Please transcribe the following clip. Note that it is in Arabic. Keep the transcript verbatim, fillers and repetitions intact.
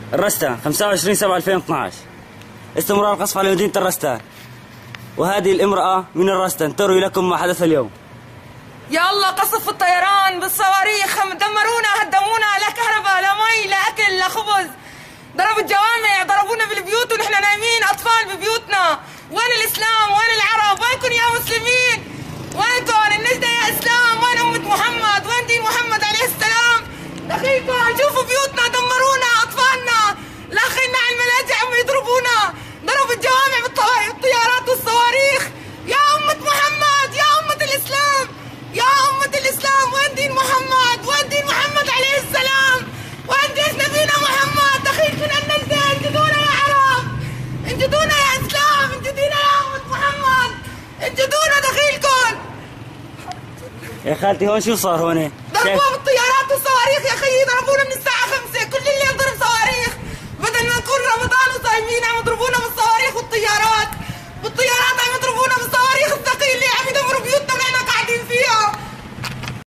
الرستان خمسة وعشرين سبعة ألفين واثنعش. استمرار قصف على مدينة الرستان، وهذه الامرأة من الرستان تروي لكم ما حدث اليوم. يا الله، قصف الطيران بالصواريخ، دمرونا، هدمونا، لا كهرباء لا مي لا أكل لا خبز. ضربوا الجوامع، ضربونا بالبيوت ونحن نايمين أطفال ببيوتنا. وين الإسلام؟ وين العرب؟ وينكم يا مسلمين؟ وينكم النجدة يا إسلام؟ وين أمة محمد؟ وين دين محمد عليه السلام؟ دخيلكم شوفوا بيوتنا، دمرونا أطفالنا، لاخينا على الملاجئ عم يضربونا، ضربوا الجوامع بالطيارات والصواريخ. يا أمة محمد، يا أمة الإسلام، يا أمة الإسلام، وين دين محمد؟ وين دين محمد عليه السلام؟ وين جيش نبينا محمد؟ دخيلكم النجدة، انجدونا يا عرب، انجدونا يا إسلام، انجدونا يا أمة محمد، انجدونا دخيلكم. يا خالتي هون شو صار هون؟ ضربوها